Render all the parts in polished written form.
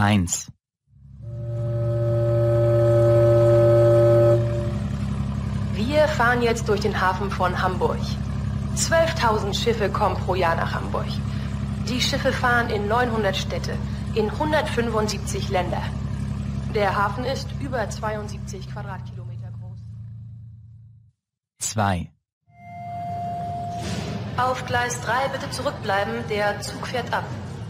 1. Wir fahren jetzt durch den Hafen von Hamburg. 12.000 Schiffe kommen pro Jahr nach Hamburg. Die Schiffe fahren in 900 Städte, in 175 Länder. Der Hafen ist über 72 Quadratkilometer groß. 2. Auf Gleis 3 bitte zurückbleiben, der Zug fährt ab.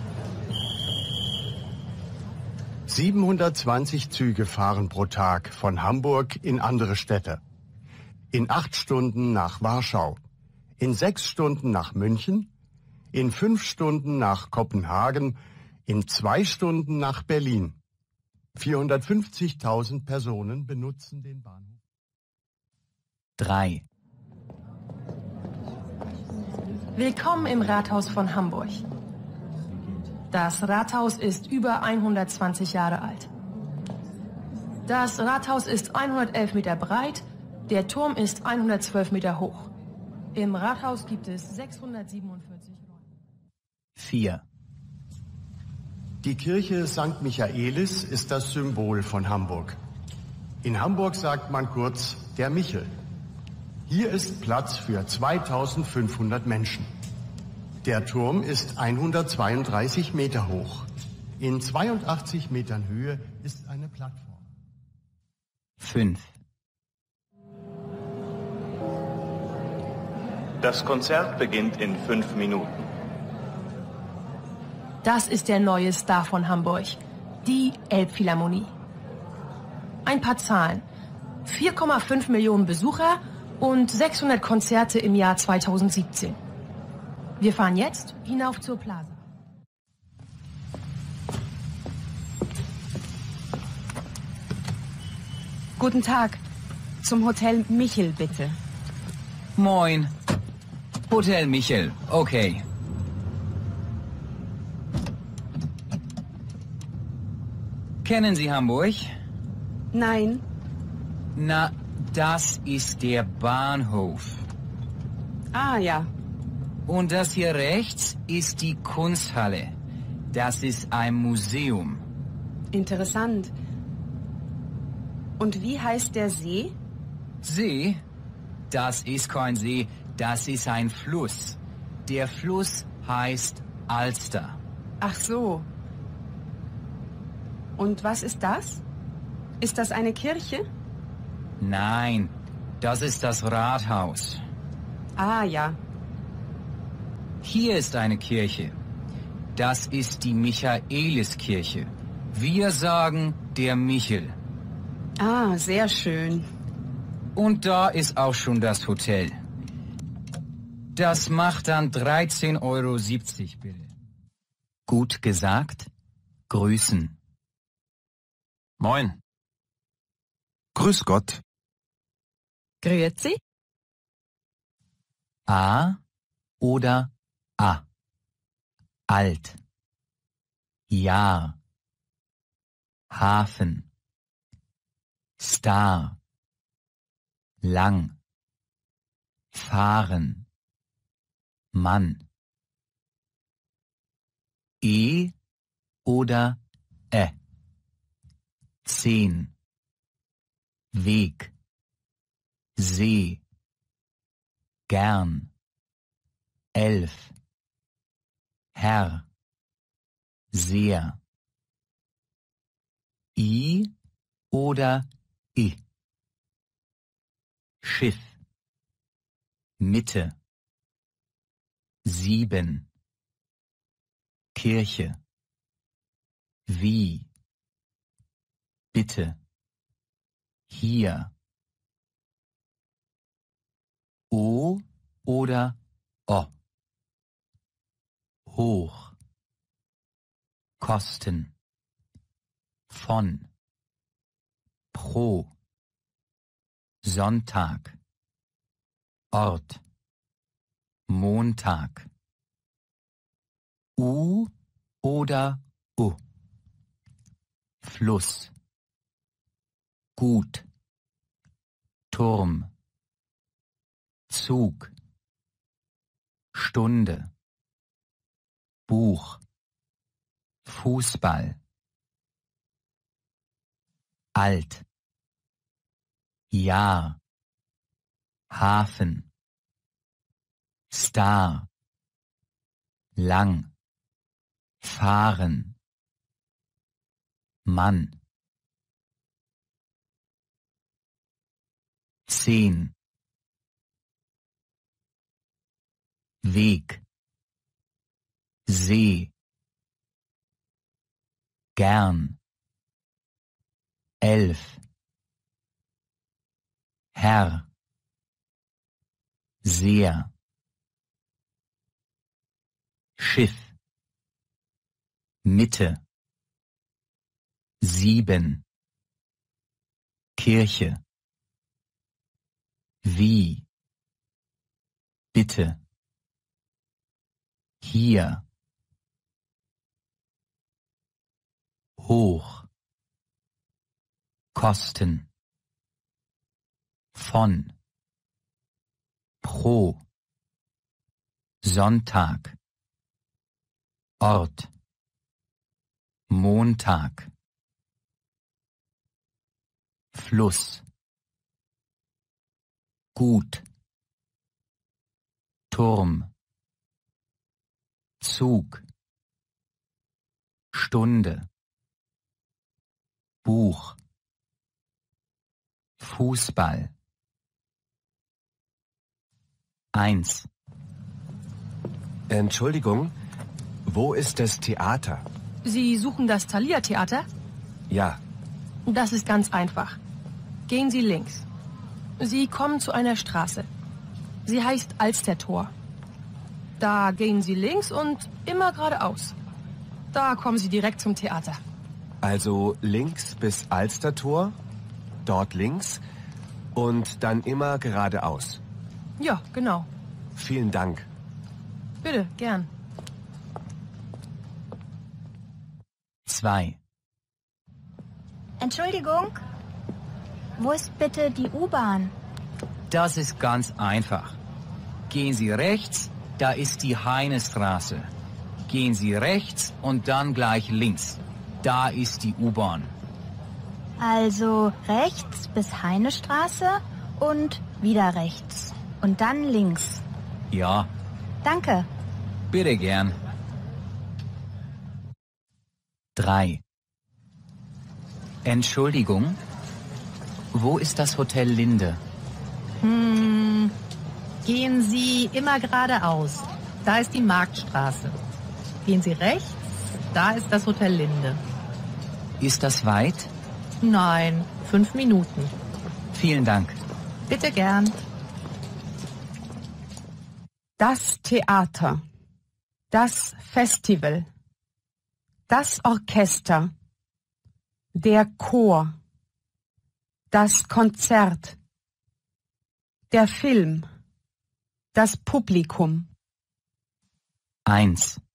720 Züge fahren pro Tag von Hamburg in andere Städte. In 8 Stunden nach Warschau, in 6 Stunden nach München, in 5 Stunden nach Kopenhagen, in 2 Stunden nach Berlin. 450.000 Personen benutzen den Bahnhof. 3. Willkommen im Rathaus von Hamburg. Das Rathaus ist über 120 Jahre alt. Das Rathaus ist 111 Meter breit, der Turm ist 112 Meter hoch. Im Rathaus gibt es 647 Räume. 4. Die Kirche St. Michaelis ist das Symbol von Hamburg. In Hamburg sagt man kurz der Michel. Hier ist Platz für 2500 Menschen. Der Turm ist 132 Meter hoch. In 82 Metern Höhe ist eine Plattform. 5. Das Konzert beginnt in 5 Minuten. Das ist der neue Star von Hamburg, die Elbphilharmonie. Ein paar Zahlen. 4,5 Millionen Besucher und 600 Konzerte im Jahr 2017. Wir fahren jetzt hinauf zur Plaza. Guten Tag. Zum Hotel Michel, bitte. Moin. Hotel Michel, okay. Kennen Sie Hamburg? Nein. Na, das ist der Bahnhof. Ah, ja. Und das hier rechts ist die Kunsthalle. Das ist ein Museum. Interessant. Und wie heißt der See? See? Das ist kein See, das ist ein Fluss. Der Fluss heißt Alster. Ach so. Und was ist das? Ist das eine Kirche? Nein, das ist das Rathaus. Ah, ja. Hier ist eine Kirche. Das ist die Michaeliskirche. Wir sagen der Michel. Ah, sehr schön. Und da ist auch schon das Hotel. Das macht dann 13,70 € bitte. Gut gesagt. Grüßen. Moin. Grüß Gott. Grüezi. A oder A. Alt. Jahr. Hafen. Star. Lang. Fahren. Mann. E oder Ä. 10. Weg. See. Gern. 11. Herr. Sehr. I oder I. Schiff. Mitte. 7. Kirche. Wie. Bitte. Hier. O oder O. Hoch. Kosten. Von. Pro. Sonntag. Ort. Montag. U oder U. Fluss. Gut. Turm. Zug. Stunde. Buch. Fußball. alt, Jahr, Hafen, Star, lang, fahren, Mann, 10, Weg, See, gern, 11, Herr, sehr, Schiff, Mitte, 7, Kirche, wie, bitte, hier, hoch, Kosten, von, pro, Sonntag, Ort, Montag, Fluss, gut, Turm, Zug, Stunde, Buch, Fußball, 1, Entschuldigung, wo ist das Theater? Sie suchen das Thalia-Theater? Ja, Das ist ganz einfach. Gehen Sie links. Sie kommen zu einer Straße. Sie heißt Alstertor. Da gehen Sie links und immer geradeaus. Da kommen Sie direkt zum Theater. also links bis Alstertor, dort links und dann immer geradeaus. Ja, genau. Vielen Dank. Bitte, gern. 2, Entschuldigung, wo ist bitte die U-Bahn? das ist ganz einfach. Gehen Sie rechts, da ist die Heinestraße. Gehen Sie rechts und dann gleich links. Da ist die U-Bahn. Also rechts bis Heinestraße und wieder rechts. Und dann links. Ja, Danke. bitte gern. 3. Entschuldigung, wo ist das Hotel Linde? Gehen Sie immer geradeaus. Da ist die Marktstraße. Gehen Sie rechts, da ist das Hotel Linde. Ist das weit? Nein, 5 Minuten. Vielen Dank. Bitte gern. Das Theater, das Festival, das Orchester, der Chor, das Konzert, der Film, das Publikum. 1,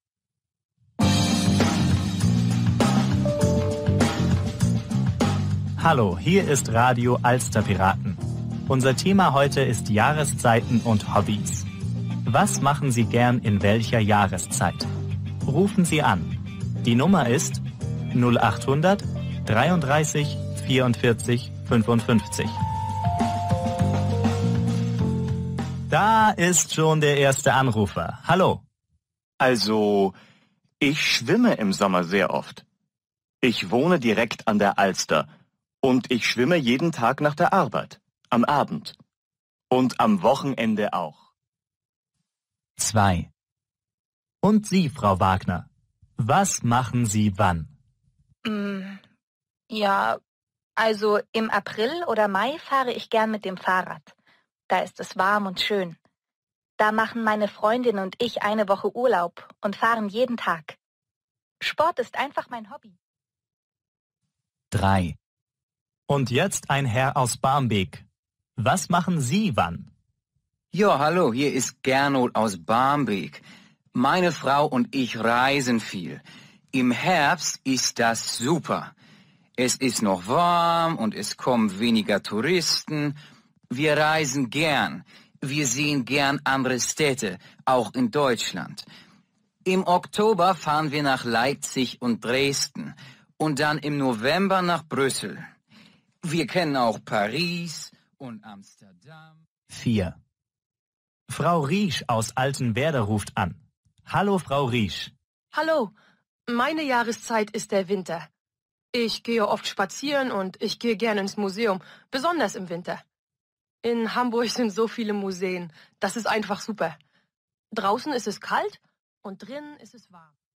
Hallo, hier ist Radio Alsterpiraten. Unser Thema heute ist Jahreszeiten und Hobbys. Was machen Sie gern in welcher Jahreszeit? Rufen Sie an. Die Nummer ist 0800 33 44 55. Da ist schon der erste Anrufer. Hallo. Also, ich schwimme im Sommer sehr oft. Ich wohne direkt an der Alster und ich schwimme jeden Tag nach der Arbeit, am Abend und am Wochenende auch. 2, Und Sie, Frau Wagner, was machen Sie wann? Ja, also im April oder Mai fahre ich gern mit dem Fahrrad. Da ist es warm und schön. Da machen meine Freundin und ich eine Woche Urlaub und fahren jeden Tag. Sport ist einfach mein Hobby. 3, Und jetzt ein Herr aus Barmbek. Was machen Sie wann? Ja, hallo, hier ist Gernot aus Barmbek. Meine Frau und ich reisen viel. Im Herbst ist das super. Es ist noch warm und es kommen weniger Touristen. Wir reisen gern. Wir sehen gern andere Städte, auch in Deutschland. Im Oktober fahren wir nach Leipzig und Dresden und dann im November nach Brüssel. Wir kennen auch Paris und Amsterdam. 4. Frau Riesch aus Altenwerder ruft an. Hallo, Frau Riesch. Hallo, meine Jahreszeit ist der Winter. Ich gehe oft spazieren und ich gehe gerne ins Museum, besonders im Winter. In Hamburg sind so viele Museen, das ist einfach super. Draußen ist es kalt und drinnen ist es warm.